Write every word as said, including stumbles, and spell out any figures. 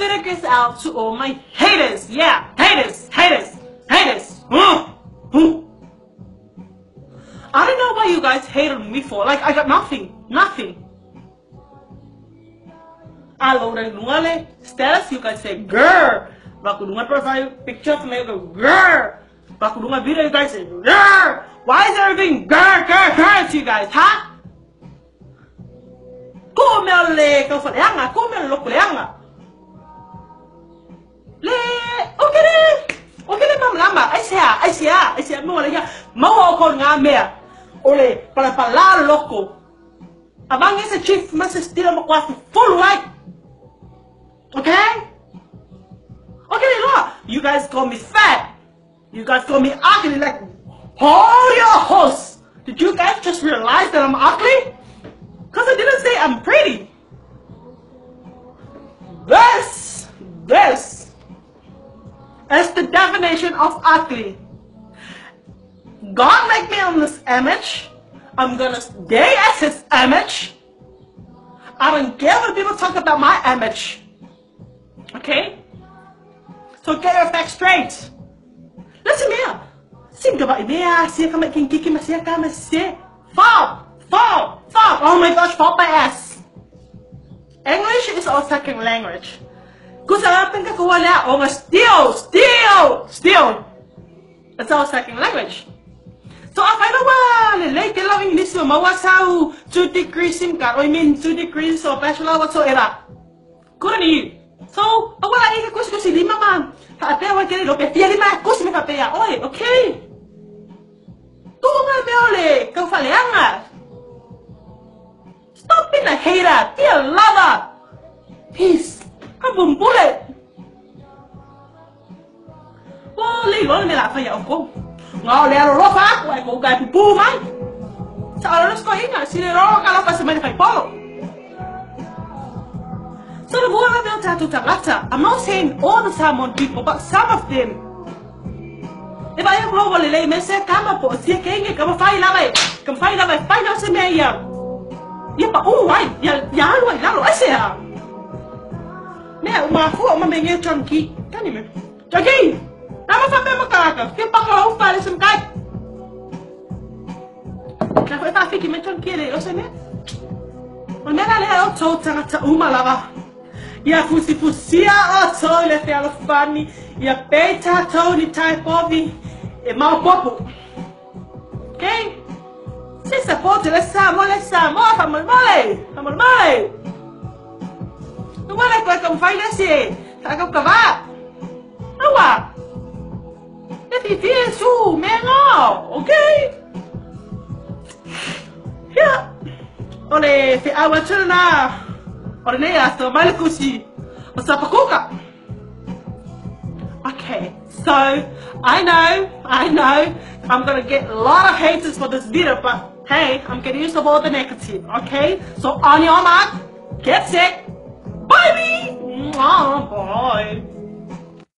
video goes out to all my haters. Yeah, haters, haters, haters. Mm. Mm. I don't know why you guys hate on me for. Like, I got nothing. Nothing. I loaded nungale status, you guys say, girl. Baku dunga profile picture, you go, girl. Baku dunga video, you guys say, girl. Why is everything girl, girl, girl to you guys, huh? Come le, kau faleanga, come lo kuleanga. Le, okay le, okay le mam lamba. Ai sia, ai sia, ai sia mo le ya. Mau ko nga mea. Ole, para falar loco. Abang esse chief mas estilo mo quase full white. Okay? Okay, look. You guys call me fat. You guys call me ugly. Like, hold your horse. Did you guys just realize that I'm ugly? Because I didn't say I'm pretty. This, this is the definition of ugly. God made me on this image. I'm gonna stay as his image. I don't care when people talk about my image. Okay? So get your facts straight. Listen here. Sim ka ba ideya? Siya ka may kiki masya ka masya. Fall! Fall! Fall! Oh my gosh, fall my ass. English is our second language. Kung sarapin ka kuwala, o nga still, still, still. That's our second language. So ako na wala, late lang English mo, mawasaw, two degrees sim ka, I mean two degrees so bachelor whatsoever. Kunan iyo. So, wala ika kus kus lima man. Hape wa kere lo pe pia lima kus me kapea. Oi, okay. Tu nga meole, kau faleanga. Stop being a hater, be a lover. Peace. Kabum bullet. Wo li lo me la fa ya ko. Ngau le lo fa, wa ko ga pu mai. Sa lo sko inga, si le ro kala pa se me fai polo. So the boy I built out to Taglata. I'm not saying all the time on people, but some of them. If I have global lay me say kama po si kenge kama fai lava. Kama fai lava fai no se me ya. Ya pa oh wai ya ya lo ya lo ase ya. Me uma fu uma me nge chonki. Kani me. Chonki. Tama fa pe makaka. Ke pa ko fa le sem kai. Na ko ta fiki me chonki le o se me. O me la le o to tanga ta uma lava. Ya fusi fusia o to le fe alo fani. Ya peita to ni tai povi. E mau popo. Okay? Si sa pote le sa mo le sa mo fa mo mole. Fa mo mole. Tu mole ko ka fai le si. Ka ka ka va. Awa. E ti ti su me no. Okay? Ya. Ole fe awa chuna. Or ne asto malkusi o sapakuka. Okay, so I know, I know, I'm gonna get a lot of haters for this video, but hey, I'm getting used to all the negative. Okay, so on your mark, get set, bye, bye. Bye.